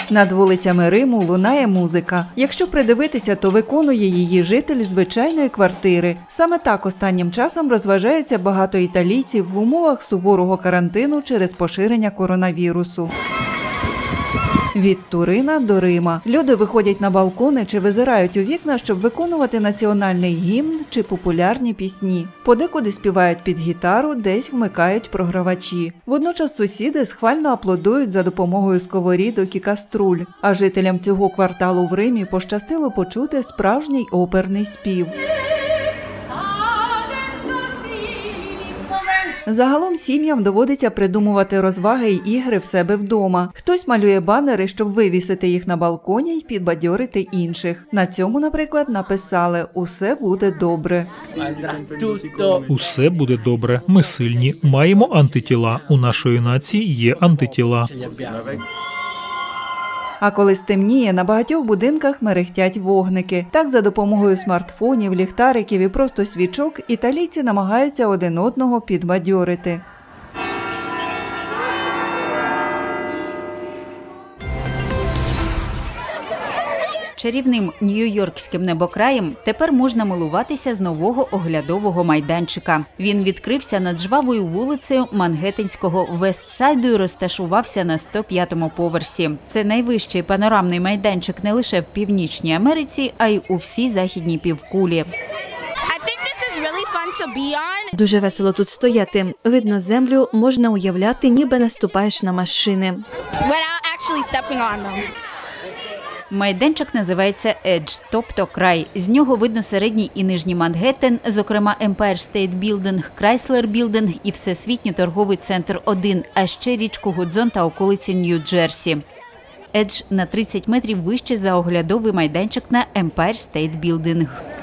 Над вулицями Риму лунає музика. Якщо придивитися, то виконує її житель звичайної квартири. Саме так останнім часом розважається багато італійців в умовах суворого карантину через поширення коронавірусу. Від Турина до Рима. Люди виходять на балкони чи визирають у вікна, щоб виконувати національний гімн чи популярні пісні. Подекуди співають під гітару, десь вмикають програвачі. Водночас сусіди схвально аплодують за допомогою сковорідок і каструль. А жителям цього кварталу в Римі пощастило почути справжній оперний спів. Загалом сім'ям доводиться придумувати розваги й ігри в себе вдома. Хтось малює банери, щоб вивісити їх на балконі й підбадьорити інших. На цьому, наприклад, написали «Усе буде добре». Усе буде добре. Ми сильні. Маємо антитіла. У нашої нації є антитіла. А коли стемніє, на багатьох будинках мерехтять вогники. Так, за допомогою смартфонів, ліхтариків і просто свічок італійці намагаються один одного підбадьорити. Чарівним нью-йоркським небокраєм тепер можна милуватися з нового оглядового майданчика. Він відкрився над жвавою вулицею Мангеттенського Вестсайду і розташувався на 105-му поверсі. Це найвищий панорамний майданчик не лише в Північній Америці, а й у всій західній півкулі. Дуже весело тут стояти. Видно землю, можна уявляти, ніби наступаєш на машини. Майданчик називається Edge, тобто край. З нього видно середній і нижній Мангеттен, зокрема Empire State Building, Chrysler Building і Всесвітній торговий центр 1, а ще річку Гудзон та околиці Нью-Джерсі. Edge на 30 метрів вище за оглядовий майданчик на Empire State Building.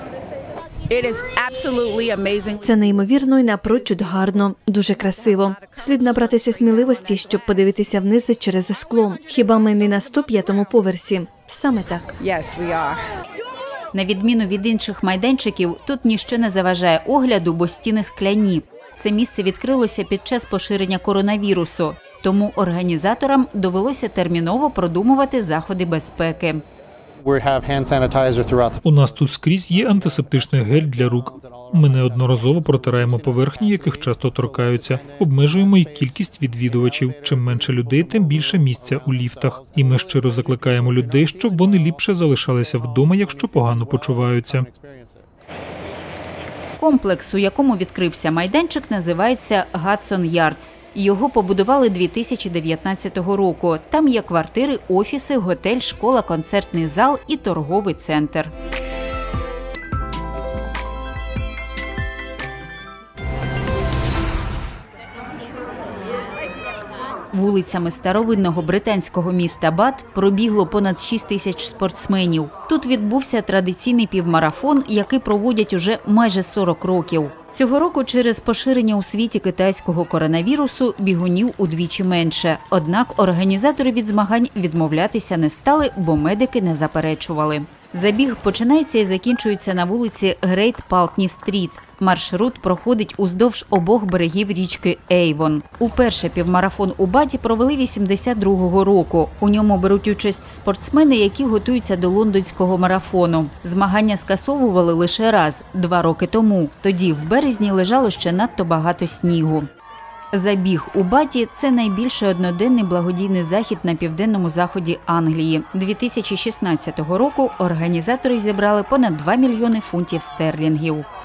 Це неймовірно і напрочуд гарно, дуже красиво. Слід набратися сміливості, щоб подивитися вниз через скло. Хіба ми не на 105-му поверсі? Саме так. На відміну від інших майданчиків, тут ніщо не заважає огляду, бо стіни скляні. Це місце відкрилося під час поширення коронавірусу, тому організаторам довелося терміново продумувати заходи безпеки. У нас тут скрізь є антисептичний гель для рук. Ми неодноразово протираємо поверхні, яких часто торкаються. Обмежуємо й кількість відвідувачів. Чим менше людей, тим більше місця у ліфтах. І ми щиро закликаємо людей, щоб вони ліпше залишалися вдома, якщо погано почуваються. Комплекс, у якому відкрився майданчик, називається Hudson Yards. Його побудували 2019 року. Там є квартири, офіси, готель, школа, концертний зал і торговий центр. Вулицями старовинного британського міста Бат пробігло понад 6 тисяч спортсменів. Тут відбувся традиційний півмарафон, який проводять уже майже 40 років. Цього року через поширення у світі китайського коронавірусу бігунів удвічі менше. Однак організатори від змагань відмовлятися не стали, бо медики не заперечували. Забіг починається і закінчується на вулиці Грейт Палтні-стріт. Маршрут проходить уздовж обох берегів річки Ейвон. Уперше півмарафон у Баті провели 82-го року. У ньому беруть участь спортсмени, які готуються до лондонського марафону. Змагання скасовували лише раз – 2 роки тому. Тоді в березні лежало ще надто багато снігу. Забіг у Баті – це найбільший одноденний благодійний захід на південному заході Англії. 2016 року організатори зібрали понад 2 мільйони фунтів стерлінгів.